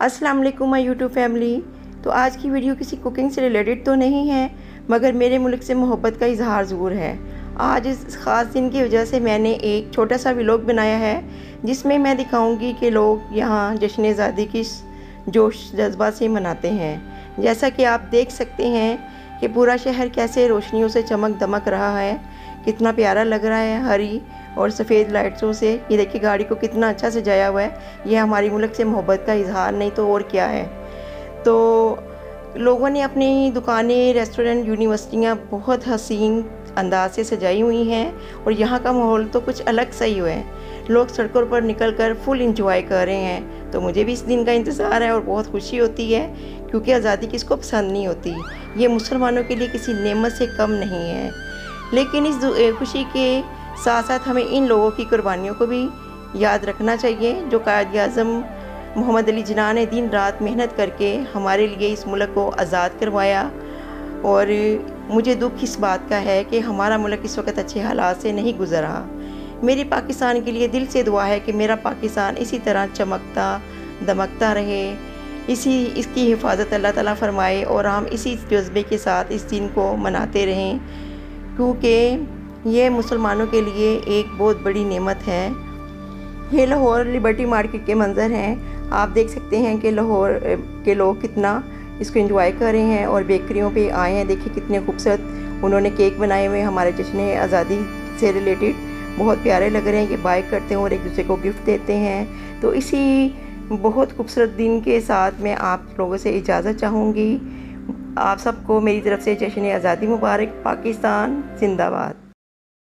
अस्सलाम वालेकुम my YouTube family. तो आज की वीडियो किसी कुकिंग से रिलेटेड तो नहीं है, मगर मेरे मुल्क से मोहब्बत का इजहार ज़रूर है। आज इस ख़ास दिन की वजह से मैंने एक छोटा सा व्लॉग बनाया है, जिसमें मैं दिखाऊंगी कि लोग यहाँ जश्न आज़ादी किस जोश जज्बा से मनाते हैं। जैसा कि आप देख सकते हैं कि पूरा शहर कैसे रोशनियों से चमक दमक रहा है, कितना प्यारा लग रहा है हरी और सफ़ेद लाइट्सों से। ये देखिए गाड़ी को कितना अच्छा सजाया हुआ है। ये हमारी मुल्क से मोहब्बत का इजहार नहीं तो और क्या है। तो लोगों ने अपनी दुकानें, रेस्टोरेंट, यूनिवर्सिटियाँ बहुत हसीन अंदाज से सजाई हुई हैं और यहाँ का माहौल तो कुछ अलग सा ही हुआ है। लोग सड़कों पर निकलकर फुल इंजॉय कर रहे हैं। तो मुझे भी इस दिन का इंतज़ार है और बहुत खुशी होती है, क्योंकि आज़ादी किसको पसंद नहीं होती। ये मुसलमानों के लिए किसी नेमत से कम नहीं है। लेकिन इस खुशी के साथ साथ हमें इन लोगों की कुर्बानियों को भी याद रखना चाहिए, जो कायद आज़म मोहम्मद अली जिन्ना ने दिन रात मेहनत करके हमारे लिए इस मुल्क को आज़ाद करवाया। और मुझे दुख इस बात का है कि हमारा मुल्क इस वक्त अच्छे हालात से नहीं गुजर रहा। मेरी पाकिस्तान के लिए दिल से दुआ है कि मेरा पाकिस्तान इसी तरह चमकता दमकता रहे, इसकी हिफाजत अल्लाह ताला फरमाए और हम इसी जज्बे के साथ इस दिन को मनाते रहें, क्योंकि ये मुसलमानों के लिए एक बहुत बड़ी नेमत है। ये लाहौर लिबर्टी मार्केट के मंज़र हैं। आप देख सकते हैं कि लाहौर के लोग कितना इसको एंजॉय कर रहे हैं और बेकरियों पे आए हैं। देखिए कितने खूबसूरत उन्होंने केक बनाए हुए हमारे जश्न आज़ादी से रिलेटेड, बहुत प्यारे लग रहे हैं। ये बाइक करते हैं और एक दूसरे को गिफ्ट देते हैं। तो इसी बहुत खूबसूरत दिन के साथ मैं आप लोगों से इजाज़त चाहूँगी। आप सबको मेरी तरफ़ से जश्न आज़ादी मुबारक। पाकिस्तान जिंदाबाद।